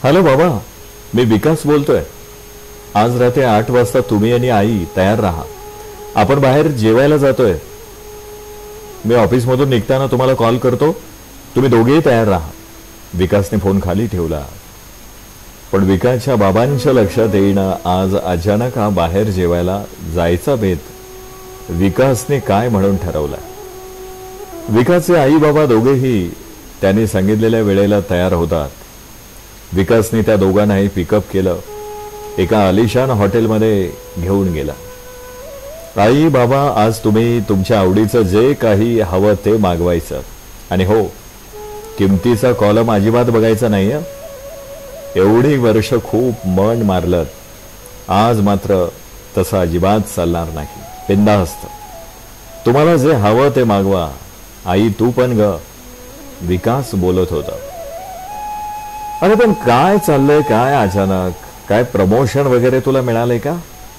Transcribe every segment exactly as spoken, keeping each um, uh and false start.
Hello बाबा, मी विकास बोलतोय. आज रात्री आठ वाजता तुम्ही आणि आई तयार राहा. आपण बाहेर जेवायला जातोय. मी ऑफिसमधून निघताना तुम्हाला कॉल करतो. तुम्ही दोघेही तयार राहा. विकासने फोन खाली ठेवला. पण विकासच्या बाबांच्या लक्षात येईना आज अचानक हा बाहेर जेवायला जायचा बेत विकासने काय म्हणून ठरवला. विकासचे आई बाबा दोघेही त्यांनी सांगितलेल्या वेळेला तयार होतात. विकासने त्या दोघांनाही पिकअप केलं. एका आलिशान हॉटेलमध्ये घेऊन गेला. आई बाबा, आज तुम्ही तुमच्या आवडीचं जे काही हवं ते मागवायचं. आणि हो, किमतीचा कॉलम अजिबात बघायचा नाही. एवढी वर्ष खूप मन मारलं, आज मात्र तसं अजिबात चालणार नाही. बिनधास्त तुम्हाला जे हवं ते मागवा. आई तू पण ग, विकास बोलत होता. अरे पण काय चाललंय काय अचानक? काय प्रमोशन वगैरे तुला मिळालंय का?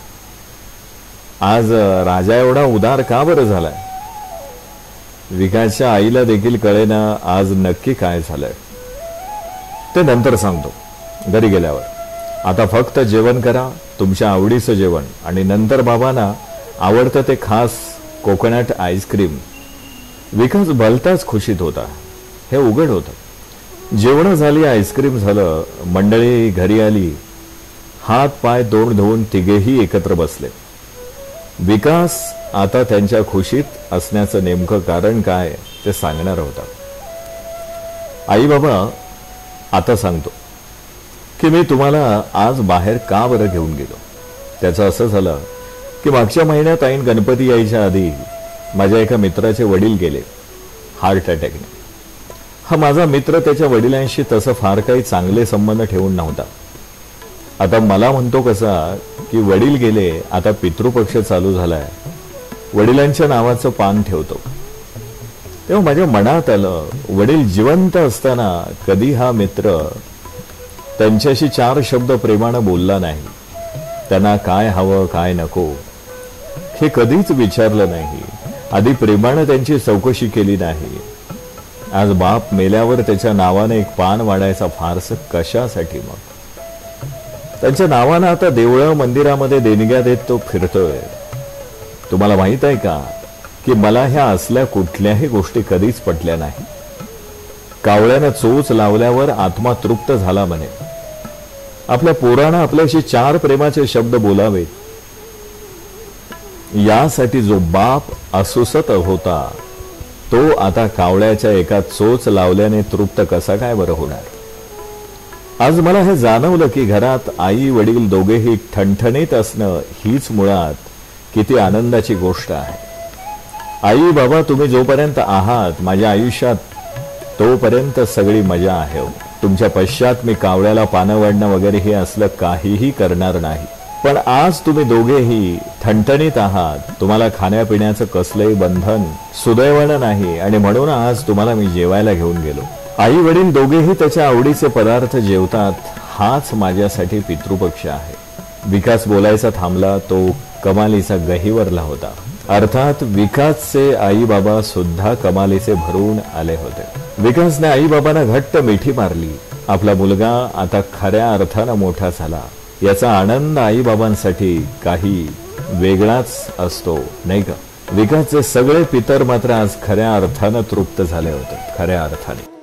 आज राजा एवढा उदार का बरं झालाय? विकासच्या आईला देखील कळेना आज नक्की काय झालंय. ते नंतर सांगतो घरी गेल्यावर. आता फक्त जेवण करा, तुमच्या आवडीचं जेवण. आणि नंतर बाबांना आवडतं ते खास कोकोनट आईस्क्रीम. विकास भलताच खुशीत होता. हे उघड होतं. जेवण झाली, आईस्क्रीम झालं, मंडळी घरी आली. हात पाय तोंड धुवून तिघेही एकत्र बसले. विकास आता त्यांच्या खुशीत असण्याचं नेमकं कारण काय ते सांगणार होता. आई बाबा, आता सांगतो की मी तुम्हाला आज बाहेर का बरं घेऊन गेलो. त्याचं असं झालं की मागच्या महिन्यात ऐन गणपती यायच्या आधी माझ्या एका मित्राचे वडील गेले हार्ट अटॅकने. हा माझा मित्र त्याच्या वडिलांशी तसं फार काही चांगले संबंध ठेवून नव्हता. आता मला म्हणतो कसा की वडील गेले, आता पितृपक्ष चालू झालाय, वडिलांच्या नावाचं पान ठेवतो. तेव्हा माझ्या मनात आलं, वडील जिवंत असताना कधी हा मित्र त्यांच्याशी चार शब्द प्रेमानं बोलला नाही. त्यांना काय हवं काय नको हे कधीच विचारलं नाही. आधी प्रेमानं त्यांची चौकशी केली नाही. आज बाप मेल्यावर त्याच्या नावाने एक पान वाढायचा फारसं कशासाठी? मग त्यांच्या नावानं आता देवळं मंदिरामध्ये देणग्या देत तो फिरतोय. तुम्हाला माहित आहे का की मला ह्या असल्या कुठल्याही गोष्टी कधीच पटल्या नाही. कावळ्यानं चोच लावल्यावर आत्मा तृप्त झाला म्हणे. आपल्या पोरानं आपल्याशी चार प्रेमाचे शब्द बोलावेत यासाठी जो बाप असुसत होता तो आता कावळ्याच्या एका चोच लावल्याने तृप्त कसा काय बरं होणार? आज मला हे जाणवलं की घरात आई वडील दोघेही ठणठणीत असणं हीच मुळात किती आनंदाची गोष्ट आहे. आई बाबा, तुम्ही जोपर्यंत आहात माझ्या आयुष्यात तोपर्यंत सगळी मजा आहे. तुमच्या पश्चात मी कावळ्याला पानं वाढणं वगैरे हे असलं काहीही करणार नाही. पण आज तुम्ही दोघेही ठणठणीत आहात. तुम्हाला खाण्यापिण्याचं कसलंही बंधन सुदैवानं नाही. आणि म्हणून आज तुम्हाला मी जेवायला घेऊन गेलो. आई वडील दोघेही त्याच्या आवडीचे पदार्थ जेवतात. हाच माझ्यासाठी पितृपक्ष आहे. विकास बोलायचा थांबला. तो कमालीचा गहिवरला होता. अर्थात विकासचे आई बाबा सुद्धा कमालीचे भरून आले होते. विकासने आई बाबांना घट्ट मिठी मारली. आपला मुलगा आता खऱ्या अर्थानं मोठा झाला याचा आनंद आई बाबांसाठी काही वेगळाच असतो, नाही का? विकासचे सगळे पितर मात्र आज खऱ्या अर्थानं तृप्त झाले होते. खऱ्या अर्थाने